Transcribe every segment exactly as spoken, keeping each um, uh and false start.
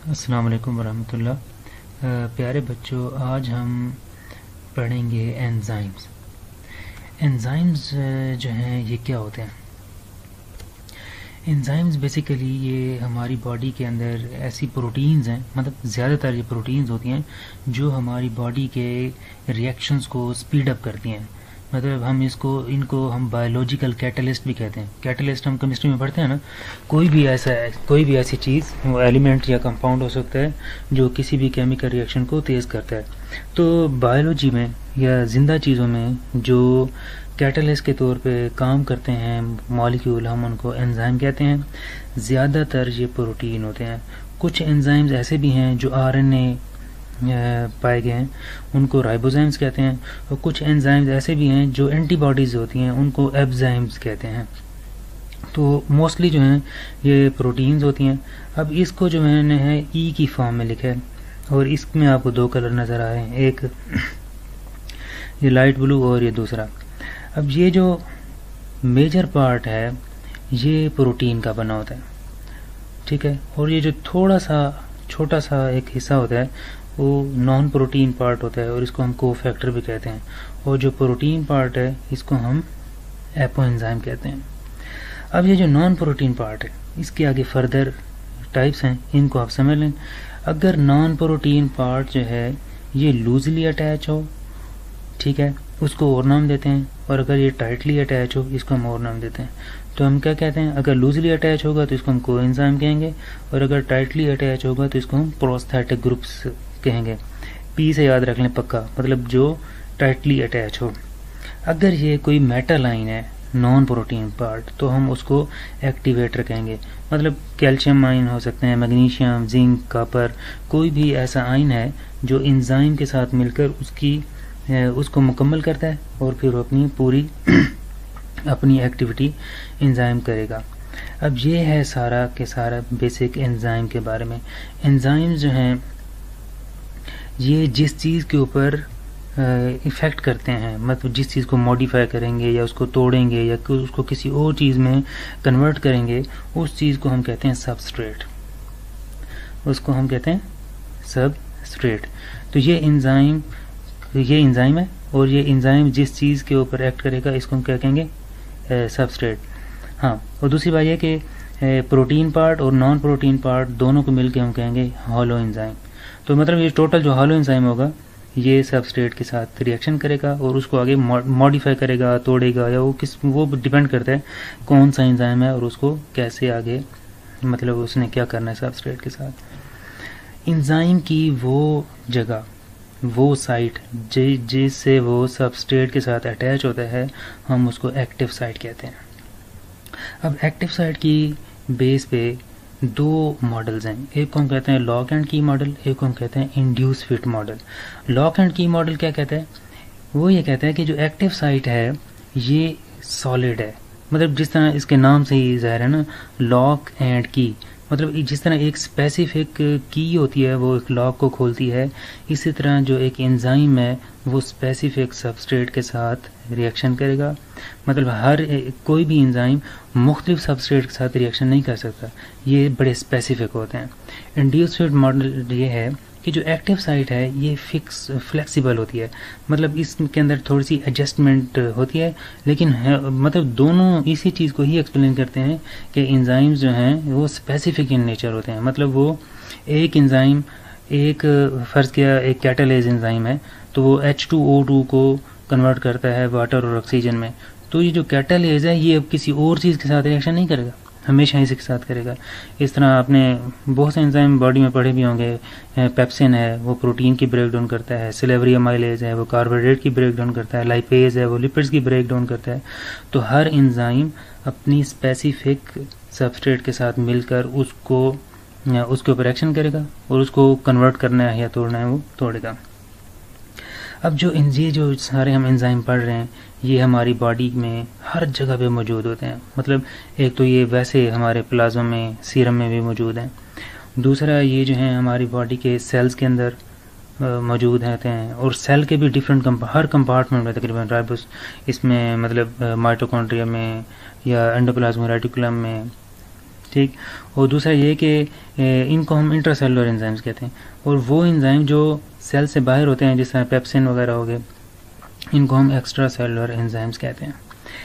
अस्सलाम वालेकुम वरहमतुल्लाह। प्यारे बच्चों, आज हम पढ़ेंगे एंजाइम्स। एंजाइम्स जो हैं ये क्या होते हैं? एंजाइम्स बेसिकली ये हमारी बॉडी के अंदर ऐसी प्रोटीन्स हैं, मतलब ज़्यादातर ये प्रोटीन्स होती हैं जो हमारी बॉडी के रिएक्शंस को स्पीड अप करती हैं। मतलब हम इसको इनको हम बायोलॉजिकल कैटलिस्ट भी कहते हैं। कैटलिस्ट हम केमिस्ट्री में पढ़ते हैं ना। कोई भी ऐसा कोई भी ऐसी चीज़, वो एलिमेंट या कंपाउंड हो सकता है जो किसी भी केमिकल रिएक्शन को तेज़ करता है। तो बायोलॉजी में या ज़िंदा चीज़ों में जो कैटलिस्ट के तौर पे काम करते हैं मॉलिक्यूल, हम उनको एंजाइम कहते हैं। ज़्यादातर ये प्रोटीन होते हैं। कुछ एंजाइम्स ऐसे भी हैं जो आरएनए पाए गए हैं, उनको राइबोजाइम्स कहते हैं। और कुछ एंजाइम्स ऐसे भी हैं जो एंटीबॉडीज़ होती हैं, उनको एब्जाइम्स कहते हैं। तो मोस्टली जो हैं ये प्रोटीन्स होती हैं। अब इसको जो मैंने है ई की फॉर्म में लिखा है और इसमें आपको दो कलर नज़र आ रहे हैं, एक ये लाइट ब्लू और ये दूसरा। अब ये जो मेजर पार्ट है ये प्रोटीन का बना होता है, ठीक है। और ये जो थोड़ा सा छोटा सा एक हिस्सा होता है वो नॉन प्रोटीन पार्ट होता है और इसको हम कोफैक्टर भी कहते हैं। और जो प्रोटीन पार्ट है इसको हम एपोएंजाइम कहते हैं। अब ये जो नॉन प्रोटीन पार्ट है इसके आगे फर्दर टाइप्स हैं, इनको आप समझ लें। अगर नॉन प्रोटीन पार्ट जो है ये लूजली अटैच हो, ठीक है, उसको और नाम देते हैं। और अगर ये टाइटली अटैच हो इसको हम और नाम देते हैं। तो हम क्या कहते हैं? अगर लूजली अटैच होगा तो इसको हम कोएंजाइम कहेंगे और अगर टाइटली अटैच होगा तो इसको हम प्रोस्थेटिक ग्रुप्स कहेंगे। पी से याद रख लें पक्का, मतलब जो टाइटली अटैच हो। अगर ये कोई मेटल आयन है नॉन प्रोटीन पार्ट तो हम उसको एक्टिवेटर कहेंगे। मतलब कैल्शियम आयन हो सकते हैं, मैग्नीशियम, जिंक, कॉपर, कोई भी ऐसा आयन है जो एंजाइम के साथ मिलकर उसकी उसको मुकम्मल करता है और फिर वो अपनी पूरी अपनी एक्टिविटी एंजाइम करेगा। अब ये है सारा के सारा बेसिक एंजाइम के बारे में। एंजाइम जो हैं ये जिस चीज़ के ऊपर इफ़ेक्ट करते हैं, मतलब जिस चीज़ को मॉडिफाई करेंगे या उसको तोड़ेंगे या उसको किसी और चीज़ में कन्वर्ट करेंगे, उस चीज़ को हम कहते हैं सबस्ट्रेट। उसको हम कहते हैं सबस्ट्रेट। तो ये एंजाइम ये एंजाइम है और ये एंजाइम जिस चीज़ के ऊपर एक्ट करेगा इसको हम क्या कहेंगे? सबस्ट्रेट। हाँ, और दूसरी बात यह कि प्रोटीन पार्ट और नॉन प्रोटीन पार्ट दोनों को मिलकर हम कहेंगे हॉलो एंजाइम। तो मतलब ये टोटल जो हॉलो एंजाइम होगा ये सबस्ट्रेट के साथ रिएक्शन करेगा और उसको आगे मॉडिफाई करेगा, तोड़ेगा, या वो किस वो डिपेंड करता है कौन सा एंजाइम है और उसको कैसे आगे, मतलब उसने क्या करना है सबस्ट्रेट के साथ। एंजाइम की वो जगह, वो साइट जिससे वो सबस्ट्रेट के साथ अटैच होता है, हम उसको एक्टिव साइट कहते हैं। अब एक्टिव साइट की बेस पे दो मॉडल्स हैं। एक को हम कहते हैं लॉक एंड की मॉडल, एक को हम कहते हैं induce fit model. Lock and key model क्या कहता है? वो ये कहता है कि जो एक्टिव साइट है ये सॉलिड है। मतलब जिस तरह इसके नाम से ही ज़ाहिर है ना, लॉक एंड की, मतलब जिस तरह एक स्पेसिफिक की होती है वो एक लॉक को खोलती है, इसी तरह जो एक एंजाइम है वो स्पेसिफिक सबस्ट्रेट के साथ रिएक्शन करेगा। मतलब हर कोई भी एंजाइम मुख्तलिफ सबस्ट्रेट के साथ रिएक्शन नहीं कर सकता, ये बड़े स्पेसिफिक होते हैं। इंड्यूस फिट मॉडल ये है कि जो एक्टिव साइट है ये फिक्स फ्लेक्सिबल होती है, मतलब इसके अंदर थोड़ी सी एडजस्टमेंट होती है, लेकिन है, मतलब दोनों इसी चीज़ को ही एक्सप्लेन करते हैं कि एंजाइम्स जो हैं वो स्पेसिफिक इन नेचर होते हैं। मतलब वो एक एंजाइम, एक फ़र्ज़ किया एक कैटालेज एंजाइम है तो वो एच टू ओ टू को कन्वर्ट करता है वाटर और ऑक्सीजन में। तो ये जो कैटालेज है ये अब किसी और चीज़ के साथ रिएक्शन नहीं करेगा, हमेशा इसी के साथ करेगा। इस तरह आपने बहुत से एंजाइम बॉडी में पढ़े भी होंगे। पेप्सिन है वो प्रोटीन की ब्रेक डाउन करता है, सिलेवरी अमाइलेज है वो कार्बोहाइड्रेट की ब्रेक डाउन करता है, लाइपेज है वो लिपिड्स की ब्रेक डाउन करता है। तो हर एंजाइम अपनी स्पेसिफिक सबस्ट्रेट के साथ मिलकर उसको उसके ऊपर एक्शन करेगा और उसको कन्वर्ट करना है या तोड़ना है वो तोड़ेगा। अब जो ये जो सारे हम एंजाइम पढ़ रहे हैं ये हमारी बॉडी में हर जगह पे मौजूद होते हैं। मतलब एक तो ये वैसे हमारे प्लाज्मा में, सीरम में भी मौजूद हैं। दूसरा ये जो है हमारी बॉडी के सेल्स के अंदर मौजूद रहते हैं और सेल के भी डिफरेंट हर कंपार्टमेंट में तकरीबन राइबोस इसमें, मतलब माइटोकॉन्ड्रिया में या एंडोप्लाज्मिक रेटिकुलम में ठीक। और दूसरा ये कि इनको हम इंट्रासेलुलर एंजाइम्स कहते हैं, और वो एंजाइम जो सेल से बाहर होते हैं, जिस तरह पेप्सिन वगैरह हो गए, इनको हम एक्स्ट्रा सेलुलर एंजाइम्स कहते हैं।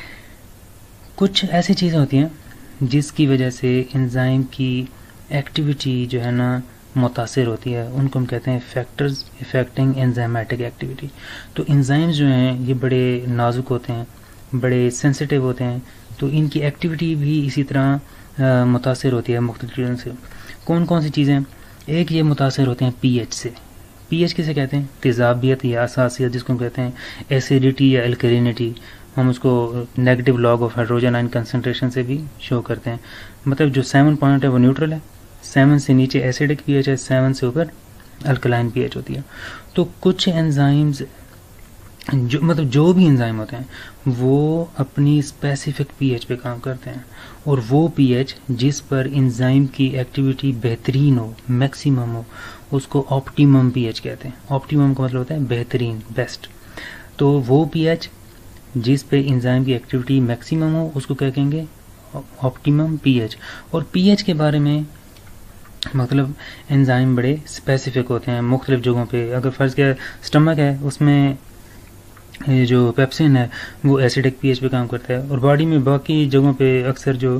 कुछ ऐसी चीज़ें होती हैं जिसकी वजह से एंजाइम की एक्टिविटी जो है ना मुतासिर होती है, उनको हम कहते हैं फैक्टर्स इफेक्टिंग एंजाइमेटिक एक्टिविटी। तो एंजाइम्स जो हैं ये बड़े नाजुक होते हैं, बड़े सेंसिटिव होते हैं, तो इनकी एक्टिविटी भी इसी तरह मुतासिर होती है मुख्तलिफ चीज़ों से। कौन कौन सी चीज़ें? एक ये मुतासिर होते हैं पीएच से। पीएच किसे कहते हैं? तेज़ाबियत या असासियत, जिसको हम कहते हैं एसिडिटी या एल्कलिनिटी। हम उसको negative log of hydrogen ion concentration से भी शो करते हैं। मतलब जो सेवन पॉइंट है वो न्यूट्रल है, सेवन से नीचे एसिडिक पीएच है, सेवन से ऊपर अल्कलाइन पीएच होती है। तो कुछ एंजाइम्स जो मतलब जो भी एंजाइम होते हैं वो अपनी स्पेसिफिक पीएच पे काम करते हैं, और वो पीएच जिस पर एंजाइम की एक्टिविटी बेहतरीन हो, मैक्सिमम हो, उसको ऑप्टिमम पीएच कहते हैं। ऑप्टिमम का मतलब होता है बेहतरीन, बेस्ट। तो वो पीएच जिस पे एंजाइम की एक्टिविटी मैक्सिमम हो उसको क्या कहेंगे? Optimum pH. और पीएच के बारे में मतलब एंजाइम बड़े स्पेसिफिक होते हैं मुख्तलिफ जगहों पे। अगर फर्ज किया स्टमक है, उसमें ये जो पेप्सिन है वो एसिडिक पीएच पे काम करता है, और बॉडी में बाकी जगहों पे अक्सर जो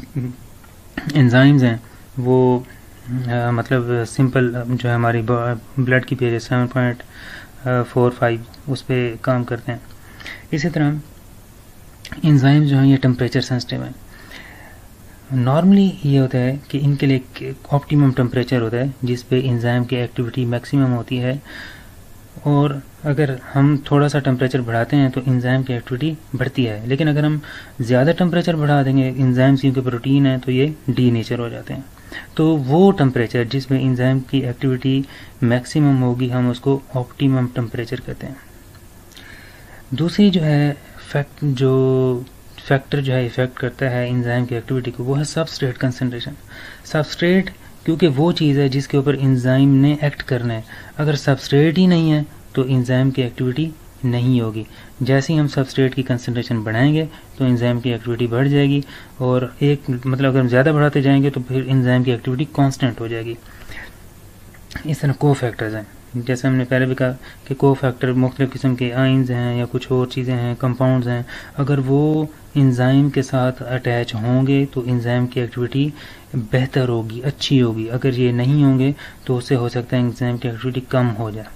एंजाइम्स हैं वो आ, मतलब सिंपल जो है हमारी ब्लड की pH seven point four five उस पर काम करते हैं। इसी तरह एंजाइम जो हैं ये टेम्परेचर सेंसिटिव हैं। नॉर्मली ये होता है कि इनके लिए एक ऑप्टिमम टेम्परेचर होता है जिस पे एंजाइम की एक्टिविटी मैक्सिमम होती है, और अगर हम थोड़ा सा टेम्परेचर बढ़ाते हैं तो एंजाइम की एक्टिविटी बढ़ती है। लेकिन अगर हम ज़्यादा टेम्परेचर बढ़ा देंगे, एंजाइम्स क्योंकि प्रोटीन है तो ये डी नेचर हो जाते हैं। तो वो टेम्परेचर जिसमें एंजाइम की एक्टिविटी मैक्सिमम होगी हम उसको ऑप्टिमम टेम्परेचर कहते हैं। दूसरी जो है फैक्ट जो फैक्टर जो है इफेक्ट करता है एंजाइम की एक्टिविटी को, वो है सबस्ट्रेट कंसंट्रेशन। सबस्ट्रेट क्योंकि वो चीज़ है जिसके ऊपर एंजाइम ने एक्ट करना है। अगर सबस्ट्रेट ही नहीं है तो एंजाइम की एक्टिविटी नहीं होगी। जैसे ही हम सबस्ट्रेट की कंसंट्रेशन बढ़ाएंगे तो एंजाइम की एक्टिविटी बढ़ जाएगी, और एक मतलब अगर हम ज़्यादा बढ़ाते जाएंगे तो फिर एंजाइम की एक्टिविटी कांस्टेंट हो जाएगी। इस तरह को फैक्टर्स हैं, जैसे हमने पहले भी कहा कि को फैक्टर मुख्तलिफ़ किस्म के आइंस हैं या कुछ और चीज़ें हैं, कंपाउंड्स हैं। अगर वो एंजाइम के साथ अटैच होंगे तो एंजाइम की एक्टिविटी बेहतर होगी, अच्छी होगी। अगर ये नहीं होंगे तो उससे हो सकता है एंजाइम की एक्टिविटी कम हो जाए।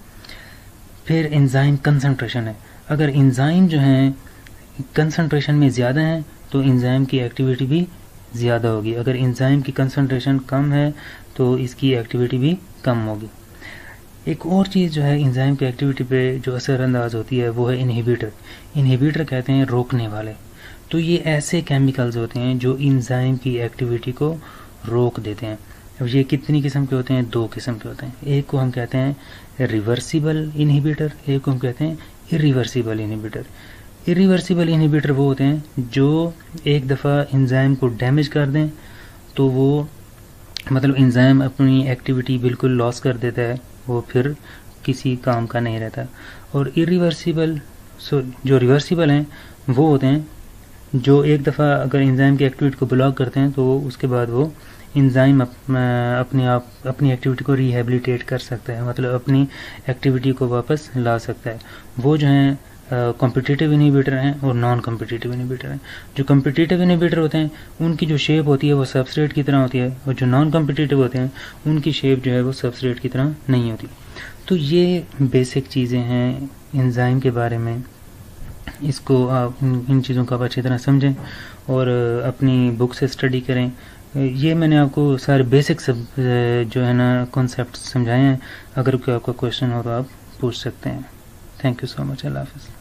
फिर एंजाइम कंसंट्रेशन है। अगर एंजाइम जो हैं कंसंट्रेशन में ज़्यादा हैं तो एंजाइम की एक्टिविटी भी ज़्यादा होगी। अगर एंजाइम की कंसंट्रेशन कम है तो इसकी एक्टिविटी भी कम होगी। एक और चीज़ जो है एंजाइम की एक्टिविटी पे जो असरअंदाज होती है वो है इनहिबिटर। इनहिबिटर कहते हैं रोकने वाले। तो ये ऐसे केमिकल्स होते हैं जो एंजाइम की एक्टिविटी को रोक देते हैं। अब ये कितनी किस्म के होते हैं? दो किस्म के होते हैं। एक को हम कहते हैं रिवर्सिबल इनहिबिटर, एक को हम कहते हैं इरिवर्सिबल इनहिबिटर। इरिवर्सिबल इनहिबिटर वो होते हैं जो एक दफ़ा एंजाइम को डैमेज कर दें तो वो मतलब एंजाइम अपनी एक्टिविटी बिल्कुल लॉस कर देता है, वो फिर किसी काम का नहीं रहता। और इरिवर्सिबल सो जो रिवर्सिबल हैं वो होते हैं जो एक दफ़ा अगर एंजाइम की एक्टिविटी को ब्लॉक करते हैं तो उसके बाद वो एंजाइम अप, अपने आप अपनी एक्टिविटी को रिहेबिलिटेट कर सकता है, मतलब अपनी एक्टिविटी को वापस ला सकता है। वो जो हैं कॉम्पिटिटिव इनहिबिटर हैं और नॉन कॉम्पिटिटिव इनहिबिटर हैं। जो कॉम्पिटिटिव इनहिबिटर होते हैं उनकी जो शेप होती है वो सबस्ट्रेट की तरह होती है, और जो नॉन कॉम्पिटिटिव होते हैं उनकी शेप जो है वो सबस्ट्रेट की तरह नहीं होती। तो ये बेसिक चीज़ें हैं एंजाइम के बारे में। इसको आप इन चीज़ों को आप अच्छी तरह समझें और अपनी बुक से स्टडी करें। ये मैंने आपको सारे बेसिक सब जो है ना कॉन्सेप्ट समझाए हैं। अगर कोई आपका क्वेश्चन हो तो आप पूछ सकते हैं। Thank you so much. अल्लाह हाफ़िज़।